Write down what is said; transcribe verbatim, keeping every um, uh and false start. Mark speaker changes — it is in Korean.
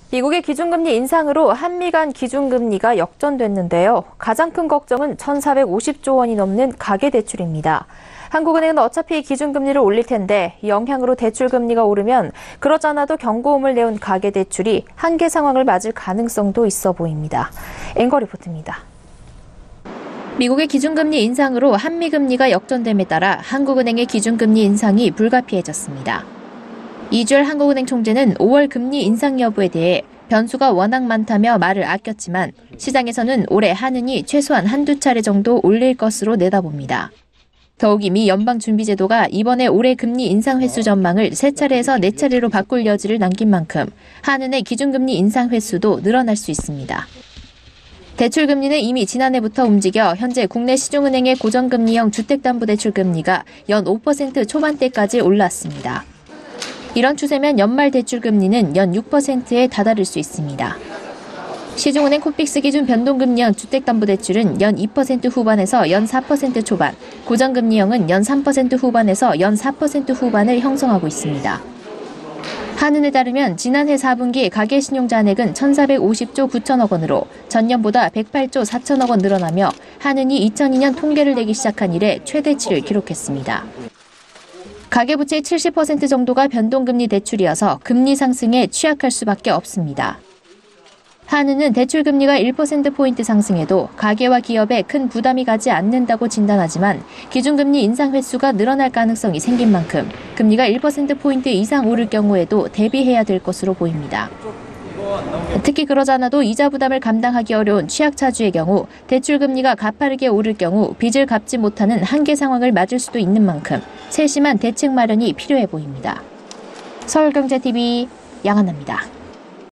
Speaker 1: 미국의 기준금리 인상으로 한미 간 기준금리가 역전됐는데요. 가장 큰 걱정은 천사백오십조 원이 넘는 가계대출입니다. 한국은행은 어차피 기준금리를 올릴 텐데 이 영향으로 대출금리가 오르면 그렇지 않아도 경고음을 내온 가계대출이 한계 상황을 맞을 가능성도 있어 보입니다. 앵거 리포트입니다. 미국의 기준금리 인상으로 한미금리가 역전됨에 따라 한국은행의 기준금리 인상이 불가피해졌습니다. 이주열 한국은행 총재는 오월 금리 인상 여부에 대해 변수가 워낙 많다며 말을 아꼈지만 시장에서는 올해 한은이 최소한 한두 차례 정도 올릴 것으로 내다봅니다. 더욱 이미 연방준비제도가 이번에 올해 금리 인상 횟수 전망을 세 차례에서 네 차례로 바꿀 여지를 남긴 만큼 한은의 기준금리 인상 횟수도 늘어날 수 있습니다. 대출금리는 이미 지난해부터 움직여 현재 국내 시중은행의 고정금리형 주택담보대출 금리가 연 오 퍼센트 초반대까지 올랐습니다. 이런 추세면 연말 대출금리는 연 육 퍼센트에 다다를 수 있습니다. 시중은행 코픽스 기준 변동금리형 주택담보대출은 연 이 퍼센트 후반에서 연 사 퍼센트 초반, 고정금리형은 연 삼 퍼센트 후반에서 연 사 퍼센트 후반을 형성하고 있습니다. 한은에 따르면 지난해 사 분기 가계신용잔액은 천사백오십조 구천억 원으로 전년보다 백팔조 사천억 원 늘어나며 한은이 이천이 년 통계를 내기 시작한 이래 최대치를 기록했습니다. 가계부채의 칠십 퍼센트 정도가 변동금리 대출이어서 금리 상승에 취약할 수밖에 없습니다. 한은은 대출금리가 일 퍼센트포인트 상승해도 가계와 기업에 큰 부담이 가지 않는다고 진단하지만 기준금리 인상 횟수가 늘어날 가능성이 생긴 만큼 금리가 일 퍼센트포인트 이상 오를 경우에도 대비해야 될 것으로 보입니다. 특히 그러지 않아도 이자 부담을 감당하기 어려운 취약차주의 경우 대출금리가 가파르게 오를 경우 빚을 갚지 못하는 한계 상황을 맞을 수도 있는 만큼 세심한 대책 마련이 필요해 보입니다. 서울경제티비 양한나입니다.